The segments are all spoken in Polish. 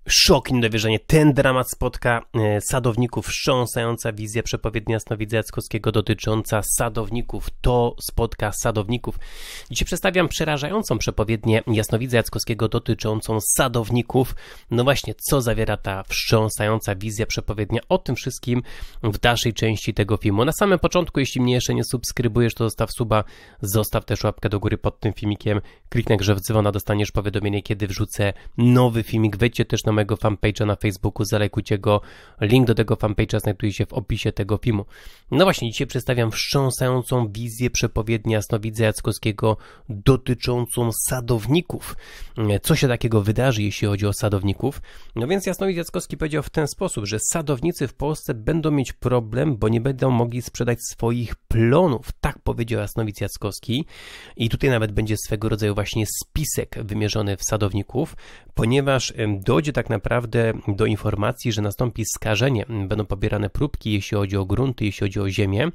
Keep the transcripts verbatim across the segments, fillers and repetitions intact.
Szok i niedowierzanie. Ten dramat spotka e, sadowników. Wstrząsająca wizja przepowiednia jasnowidza Jackowskiego dotycząca sadowników. To spotka sadowników. Dzisiaj przedstawiam przerażającą przepowiednię jasnowidza Jackowskiego dotyczącą sadowników. No właśnie, co zawiera ta wstrząsająca wizja przepowiednia? O tym wszystkim w dalszej części tego filmu. Na samym początku, jeśli mnie jeszcze nie subskrybujesz, to zostaw suba, zostaw też łapkę do góry pod tym filmikiem. Kliknij grze w dzwona, dostaniesz powiadomienie, kiedy wrzucę nowy filmik. Wejdźcie też na mojego fanpage'a na Facebooku, zalajkujcie go. Link do tego fanpage'a znajduje się w opisie tego filmu. No właśnie, dzisiaj przedstawiam wstrząsającą wizję przepowiedni jasnowidza Jackowskiego dotyczącą sadowników. Co się takiego wydarzy, jeśli chodzi o sadowników? No więc jasnowidz Jackowski powiedział w ten sposób, że sadownicy w Polsce będą mieć problem, bo nie będą mogli sprzedać swoich plonów. Tak powiedział jasnowidz Jackowski. I tutaj nawet będzie swego rodzaju właśnie spisek wymierzony w sadowników, ponieważ dojdzie tak naprawdę do informacji, że nastąpi skażenie, będą pobierane próbki, jeśli chodzi o grunty, jeśli chodzi o ziemię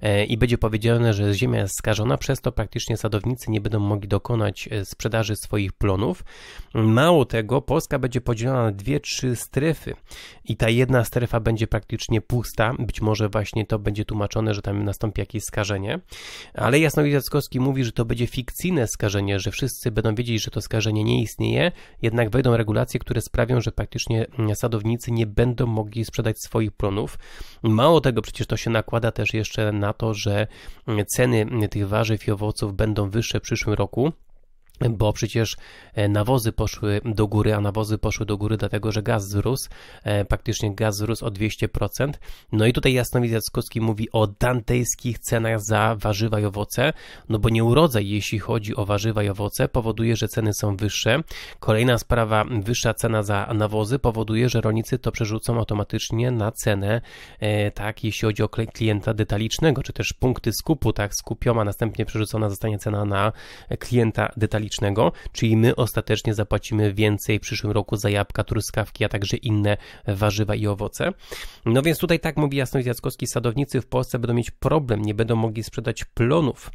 i będzie powiedziane, że ziemia jest skażona, przez to praktycznie sadownicy nie będą mogli dokonać sprzedaży swoich plonów. Mało tego, Polska będzie podzielona na dwie, trzy strefy i ta jedna strefa będzie praktycznie pusta, być może właśnie to będzie tłumaczone, że tam nastąpi jakieś skażenie, ale jasnowidz Jackowski mówi, że to będzie fikcyjne skażenie, że wszyscy będą wiedzieć, że to skażenie nie istnieje, jednak wejdą regulacje, które sprawią, że praktycznie sadownicy nie będą mogli sprzedać swoich plonów. Mało tego, przecież to się nakłada też jeszcze na to, że ceny tych warzyw i owoców będą wyższe w przyszłym roku, bo przecież nawozy poszły do góry, a nawozy poszły do góry dlatego, że gaz wzrósł, praktycznie gaz wzrósł o dwieście procent. No i tutaj jasnowidz Jackowski mówi o dantejskich cenach za warzywa i owoce, no bo nieurodzaj, jeśli chodzi o warzywa i owoce, powoduje, że ceny są wyższe. Kolejna sprawa, wyższa cena za nawozy powoduje, że rolnicy to przerzucą automatycznie na cenę, tak, jeśli chodzi o klienta detalicznego, czy też punkty skupu, tak, skupiona, następnie przerzucona zostanie cena na klienta detalicznego. Czyli my ostatecznie zapłacimy więcej w przyszłym roku za jabłka, truskawki, a także inne warzywa i owoce. No więc tutaj tak mówi jasnowidz Jackowski, sadownicy w Polsce będą mieć problem, nie będą mogli sprzedać plonów.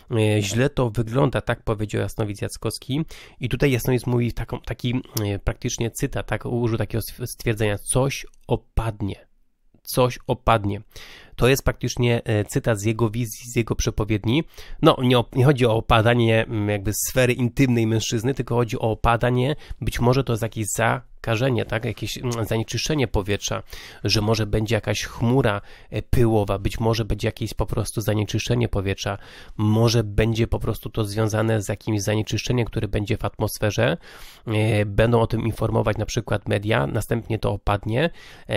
Źle to wygląda, tak powiedział jasnowidz Jackowski i tutaj jasnowidz mówi taką, taki praktycznie cytat, tak, użył takiego stwierdzenia, coś opadnie. Coś opadnie. To jest praktycznie cytat z jego wizji, z jego przepowiedni. No, nie, nie chodzi o opadanie jakby sfery intymnej mężczyzny, tylko chodzi o opadanie, być może to jest jakieś zakażenie, tak, jakieś zanieczyszczenie powietrza, że może będzie jakaś chmura pyłowa, być może będzie jakieś po prostu zanieczyszczenie powietrza, może będzie po prostu to związane z jakimś zanieczyszczeniem, które będzie w atmosferze, będą o tym informować na przykład media, następnie to opadnie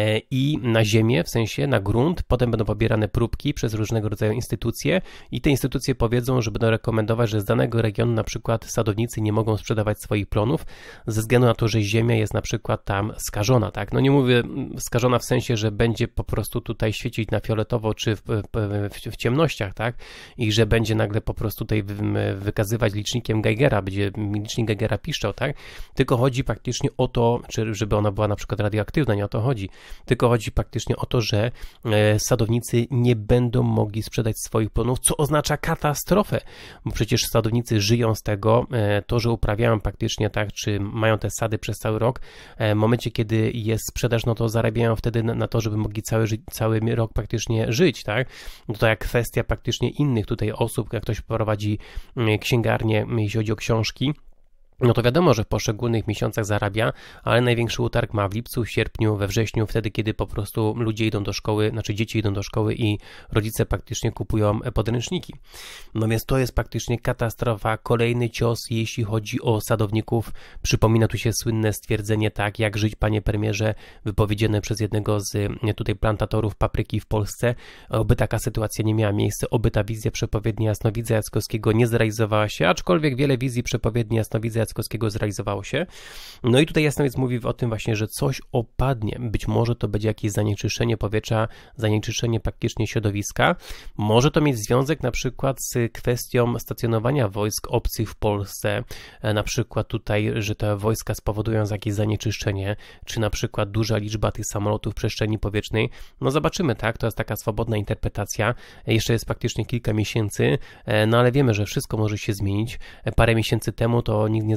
i na ziemię, w sensie na grunt, potem będą pobierane próbki przez różnego rodzaju instytucje i te instytucje powiedzą, że będą rekomendować, że z danego regionu na przykład sadownicy nie mogą sprzedawać swoich plonów ze względu na to, że ziemia jest na przykład tam skażona, tak? No nie mówię skażona w sensie, że będzie po prostu tutaj świecić na fioletowo czy w, w, w ciemnościach, tak? I że będzie nagle po prostu tutaj wykazywać licznikiem Geigera, będzie licznik Geigera piszczał, tak? Tylko chodzi praktycznie o to, czy żeby ona była na przykład radioaktywna, nie o to chodzi, tylko chodzi praktycznie o to, że sadownicy nie będą mogli sprzedać swoich plonów, co oznacza katastrofę, bo przecież sadownicy żyją z tego, to, że uprawiają praktycznie tak, czy mają te sady przez cały rok, w momencie, kiedy jest sprzedaż, no to zarabiają wtedy na, na to, żeby mogli cały, cały rok praktycznie żyć, tak? No to jak kwestia praktycznie innych tutaj osób, jak ktoś prowadzi księgarnię, jeśli chodzi o książki, no to wiadomo, że w poszczególnych miesiącach zarabia, ale największy utarg ma w lipcu, w sierpniu, we wrześniu, wtedy kiedy po prostu ludzie idą do szkoły, znaczy dzieci idą do szkoły i rodzice praktycznie kupują podręczniki. No więc to jest praktycznie katastrofa, kolejny cios, jeśli chodzi o sadowników. Przypomina tu się słynne stwierdzenie, tak, jak żyć, panie premierze, wypowiedziane przez jednego z tutaj plantatorów papryki w Polsce. Oby taka sytuacja nie miała miejsca, oby ta wizja przepowiedni jasnowidza Jackowskiego nie zrealizowała się, aczkolwiek wiele wizji przepowiedni jasnowidza Jackowskiego zrealizowało się. No i tutaj jasnowidz mówi o tym właśnie, że coś opadnie. Być może to będzie jakieś zanieczyszczenie powietrza, zanieczyszczenie praktycznie środowiska. Może to mieć związek na przykład z kwestią stacjonowania wojsk obcych w Polsce. Na przykład tutaj, że te wojska spowodują jakieś zanieczyszczenie, czy na przykład duża liczba tych samolotów w przestrzeni powietrznej. No zobaczymy, tak? To jest taka swobodna interpretacja. Jeszcze jest praktycznie kilka miesięcy, no ale wiemy, że wszystko może się zmienić. Parę miesięcy temu to nikt nie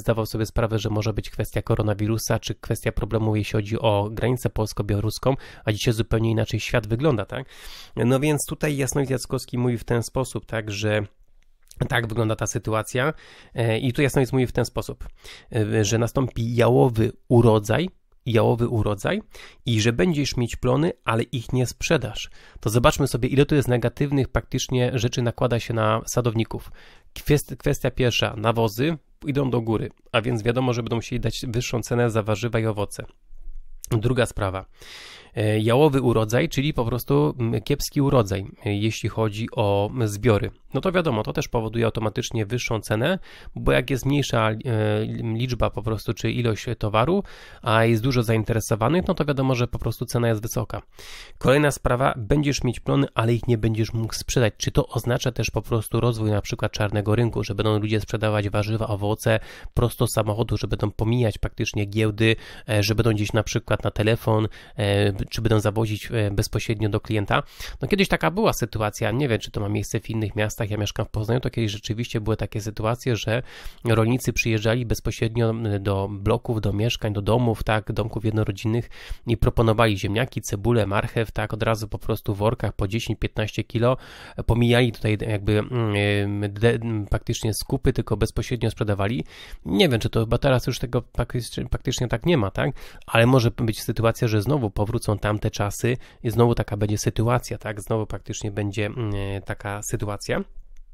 zdawał sobie sprawę, że może być kwestia koronawirusa, czy kwestia problemu, jeśli chodzi o granicę polsko-białoruską, a dzisiaj zupełnie inaczej świat wygląda, tak? No więc tutaj Jasnowidz Jackowski mówi w ten sposób, tak, że tak wygląda ta sytuacja i tu Jasnowidz mówi w ten sposób, że nastąpi jałowy urodzaj, jałowy urodzaj i że będziesz mieć plony, ale ich nie sprzedasz. To zobaczmy sobie, ile to jest negatywnych praktycznie rzeczy nakłada się na sadowników. Kwestia, kwestia pierwsza, nawozy idą do góry, a więc wiadomo, że będą musieli dać wyższą cenę za warzywa i owoce. Druga sprawa, jałowy urodzaj, czyli po prostu kiepski urodzaj, jeśli chodzi o zbiory. No to wiadomo, to też powoduje automatycznie wyższą cenę, bo jak jest mniejsza liczba po prostu, czy ilość towaru, a jest dużo zainteresowanych, no to wiadomo, że po prostu cena jest wysoka. Kolejna sprawa, będziesz mieć plony, ale ich nie będziesz mógł sprzedać. Czy to oznacza też po prostu rozwój na przykład czarnego rynku, że będą ludzie sprzedawać warzywa, owoce prosto z samochodu, że będą pomijać praktycznie giełdy, że będą gdzieś na przykład na telefon, czy będą zawozić bezpośrednio do klienta. No kiedyś taka była sytuacja, nie wiem, czy to ma miejsce w innych miastach, ja mieszkam w Poznaniu, to kiedyś rzeczywiście były takie sytuacje, że rolnicy przyjeżdżali bezpośrednio do bloków, do mieszkań, do domów, tak, domków jednorodzinnych i proponowali ziemniaki, cebulę, marchew, tak, od razu po prostu w workach po dziesięć piętnaście kilo, pomijali tutaj jakby mm, de, praktycznie skupy, tylko bezpośrednio sprzedawali. Nie wiem, czy to chyba teraz już tego praktycznie, praktycznie tak nie ma, tak, ale może być sytuacja, że znowu powrócą tamte czasy i znowu taka będzie sytuacja, tak, znowu praktycznie będzie mm, taka sytuacja.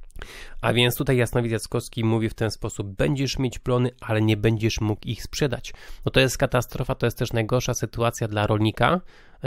A więc tutaj Jasnowidz Jackowski mówi w ten sposób, będziesz mieć plony, ale nie będziesz mógł ich sprzedać. No to jest katastrofa, to jest też najgorsza sytuacja dla rolnika,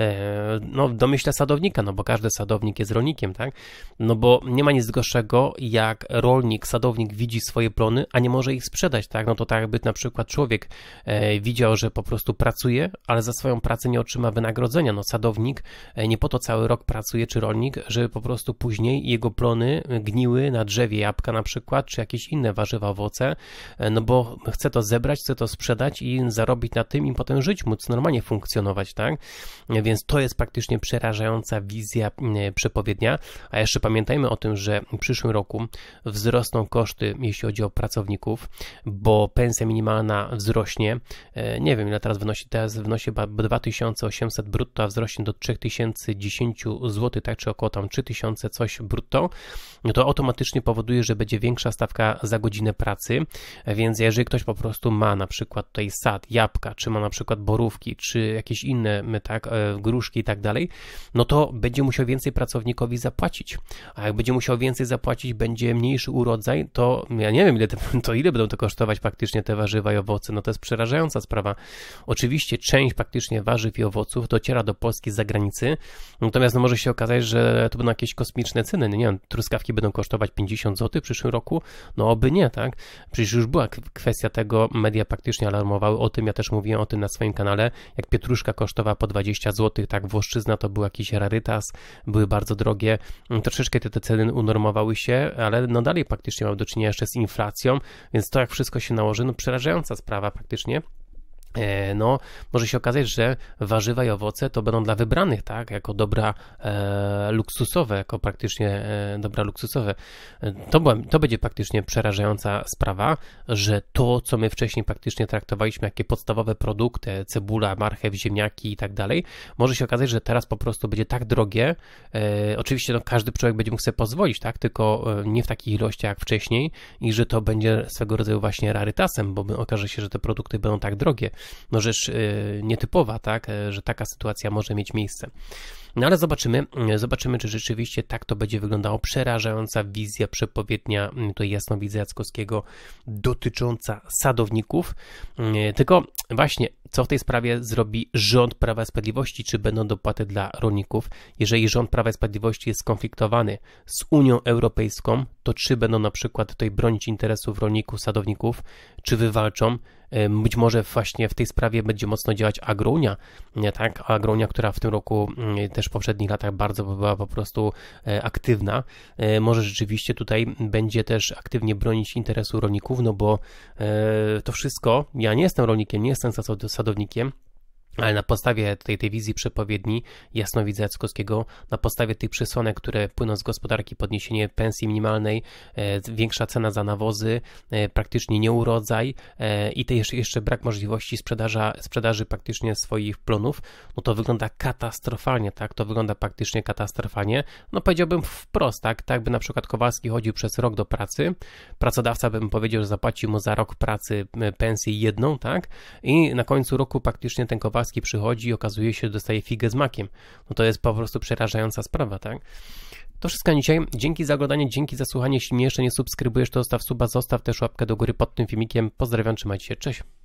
no w domyśle sadownika, no bo każdy sadownik jest rolnikiem, tak? No bo nie ma nic gorszego, jak rolnik, sadownik widzi swoje plony, a nie może ich sprzedać, tak? No to tak jakby na przykład człowiek e, widział, że po prostu pracuje, ale za swoją pracę nie otrzyma wynagrodzenia. No sadownik e, nie po to cały rok pracuje, czy rolnik, żeby po prostu później jego plony gniły na drzewie jabłka na przykład, czy jakieś inne warzywa, owoce, e, no bo chce to zebrać, chce to sprzedać i zarobić na tym i potem żyć, móc normalnie funkcjonować, tak? Więc to jest praktycznie przerażająca wizja przepowiednia, a jeszcze pamiętajmy o tym, że w przyszłym roku wzrosną koszty, jeśli chodzi o pracowników, bo pensja minimalna wzrośnie, nie wiem ile teraz wynosi, teraz wynosi chyba dwa tysiące osiemset brutto, a wzrośnie do trzy tysiące dziesięć złotych, tak, czy około tam trzy tysiące coś brutto, no to automatycznie powoduje, że będzie większa stawka za godzinę pracy, więc jeżeli ktoś po prostu ma na przykład tutaj sad, jabłka, czy ma na przykład borówki, czy jakieś inne, tak, gruszki i tak dalej, no to będzie musiał więcej pracownikowi zapłacić, a jak będzie musiał więcej zapłacić, będzie mniejszy urodzaj, to ja nie wiem ile, te, to ile będą to kosztować praktycznie te warzywa i owoce, no to jest przerażająca sprawa. Oczywiście część praktycznie warzyw i owoców dociera do Polski z zagranicy, natomiast no może się okazać, że to będą jakieś kosmiczne ceny, nie wiem, truskawki będą kosztować pięćdziesiąt złotych w przyszłym roku, no oby nie, tak? Przecież już była kwestia tego, media praktycznie alarmowały o tym, ja też mówiłem o tym na swoim kanale, jak pietruszka kosztowała po dwadzieścia złotych, tak, włoszczyzna to był jakiś rarytas, były bardzo drogie, troszeczkę te, te ceny unormowały się, ale no dalej praktycznie mamy do czynienia jeszcze z inflacją, więc to jak wszystko się nałoży, no przerażająca sprawa praktycznie. No, może się okazać, że warzywa i owoce to będą dla wybranych, tak, jako dobra e, luksusowe, jako praktycznie e, dobra luksusowe. To, była, to będzie praktycznie przerażająca sprawa, że to, co my wcześniej praktycznie traktowaliśmy, jakie podstawowe produkty, cebula, marchew, ziemniaki i tak dalej, może się okazać, że teraz po prostu będzie tak drogie, e, oczywiście no, każdy człowiek będzie mógł sobie pozwolić, tak, tylko nie w takich ilościach jak wcześniej i że to będzie swego rodzaju właśnie rarytasem, bo okaże się, że te produkty będą tak drogie. No rzecz y, nietypowa, tak, że taka sytuacja może mieć miejsce. No ale zobaczymy, zobaczymy, czy rzeczywiście tak to będzie wyglądało. Przerażająca wizja przepowiednia tutaj Jasnowidza Jackowskiego dotycząca sadowników. Tylko właśnie, co w tej sprawie zrobi rząd Prawa i Sprawiedliwości? Czy będą dopłaty dla rolników? Jeżeli rząd Prawa i Sprawiedliwości jest skonfliktowany z Unią Europejską, to czy będą na przykład tutaj bronić interesów rolników, sadowników, czy wywalczą? Być może właśnie w tej sprawie będzie mocno działać Agrounia, nie, tak? Agrounia, która w tym roku, też w poprzednich latach bardzo była po prostu aktywna. Może rzeczywiście tutaj będzie też aktywnie bronić interesu rolników, no bo to wszystko, ja nie jestem rolnikiem, nie jestem sadownikiem, Ale na podstawie tej, tej wizji przepowiedni jasnowidza Jackowskiego, na podstawie tych przesłanek, które płyną z gospodarki, podniesienie pensji minimalnej, e, większa cena za nawozy, e, praktycznie nieurodzaj e, i też jeszcze brak możliwości sprzedaża, sprzedaży praktycznie swoich plonów, no to wygląda katastrofalnie, tak? To wygląda praktycznie katastrofalnie. No powiedziałbym wprost, tak? Tak by na przykład Kowalski chodził przez rok do pracy, pracodawca bym powiedział, że zapłacił mu za rok pracy pensję jedną, tak? I na końcu roku praktycznie ten Kowalski przychodzi i okazuje się, że dostaje figę z makiem. No to jest po prostu przerażająca sprawa, tak? To wszystko na dzisiaj. Dzięki za oglądanie, dzięki za słuchanie. Jeśli mnie jeszcze nie subskrybujesz, to zostaw suba, zostaw też łapkę do góry pod tym filmikiem. Pozdrawiam, trzymajcie się, cześć.